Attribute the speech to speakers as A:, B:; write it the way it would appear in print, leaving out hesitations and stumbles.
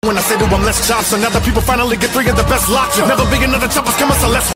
A: When I say to them, let's chop, so now the people finally get three of the best locked. Never be another choppers coming, so let's